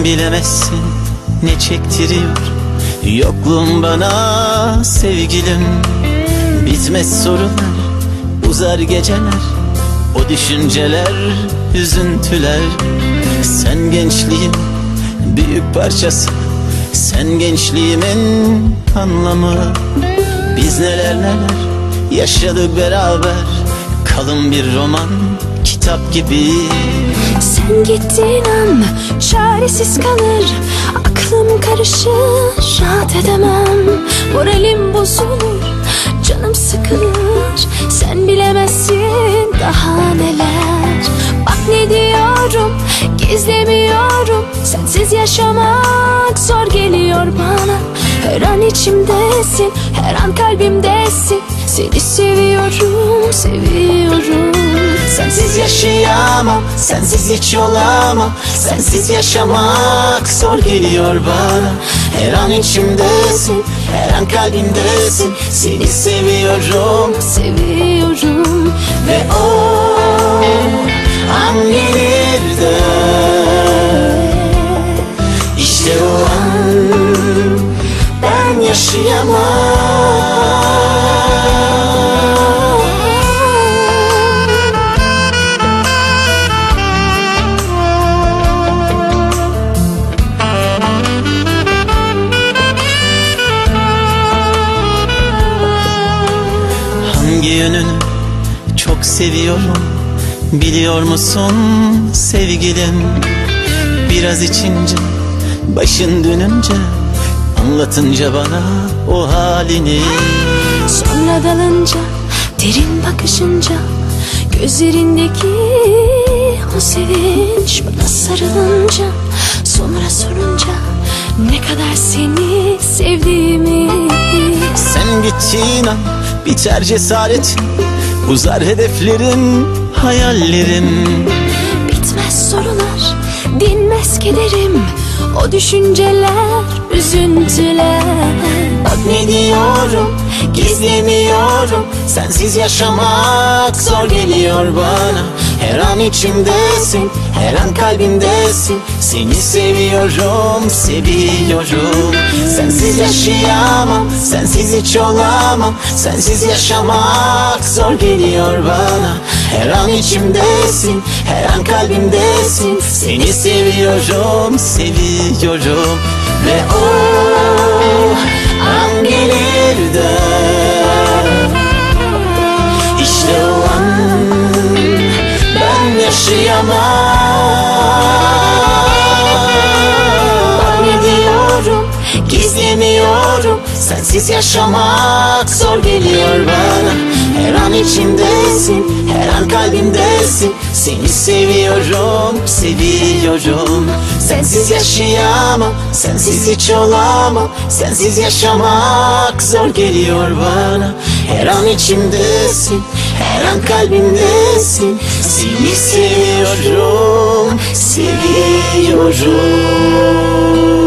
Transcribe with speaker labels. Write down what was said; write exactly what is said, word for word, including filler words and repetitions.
Speaker 1: Sen bilemezsin ne çektiriyor yokluğun bana sevgilim. Bitmez sorunlar, uzar geceler, o düşünceler, üzüntüler. Sen gençliğin büyük parçası, sen gençliğimin anlamı. Biz neler neler yaşadık beraber, kalın bir roman, kitap gibi.
Speaker 2: Sen gittiğin an çaresiz kalır, aklım karışır, rahat edemem. Moralim bozulur, canım sıkılır. Sen bilemezsin daha neler. Bak ne diyorum, gizlemiyorum. Sensiz yaşamak zor geliyor bana. Her an içimdesin, her an kalbimdesin. Seni seviyorum, seviyorum.
Speaker 1: Sensiz yaşayamam, sensiz hiç olamam. Sensiz yaşamak zor geliyor bana. Her an içimdesin, her an kalbimdesin. Seni seviyorum,
Speaker 2: seviyorum.
Speaker 1: ve o an gelir de İşte o an ben yaşayamam. Hangi yönünü çok seviyorum biliyor musun sevgilim? Biraz içince, başın dönünce, anlatınca bana o halini.
Speaker 2: Sonra dalınca, derin bakışınca, gözlerindeki o sevinç bana sarılınca, sonra sorunca ne kadar seni sevdiğimi.
Speaker 1: Sen gittiğin an biter cesaretim, uzar hedeflerim, hayallerim.
Speaker 2: Bitmez sorular, dinmez kederim, o düşünceler, üzüntüler.
Speaker 1: Bak ne diyorum, gizlemiyorum. Sensiz yaşamak zor geliyor bana. Her an içimdesin, her an kalbimdesin. Seni seviyorum, seviyorum. Sensiz yaşayamam, sensiz hiç olamam. Sensiz yaşamak zor geliyor bana. Her an içimdesin, her an kalbimdesin. Seni seviyorum, seviyorum. Ve o an gelir de İşte o an ben yaşayamam. Bak ne diyorum, gizlemiyorum. Sensiz yaşamak zor geliyor bana. Her an içimdesin, her an kalbimdesin. Seni seviyorum, seviyorum. Sensiz yaşayamam, sensiz hiç olamam. Sensiz yaşamak zor geliyor bana. Her an içimdesin, her an kalbimdesin. Seni seviyorum, seviyorum.